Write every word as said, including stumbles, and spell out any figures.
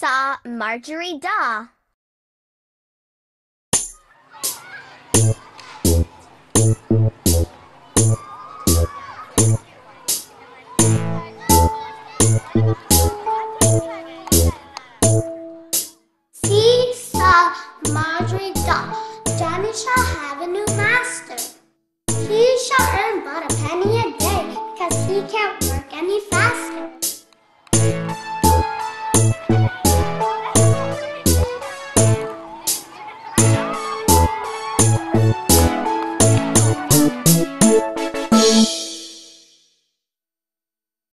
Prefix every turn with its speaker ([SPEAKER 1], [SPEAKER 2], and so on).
[SPEAKER 1] Seesaw Margery Daw.
[SPEAKER 2] Seesaw Margery Daw. Johnny shall have a new master. He shall earn but a penny a day, because he can't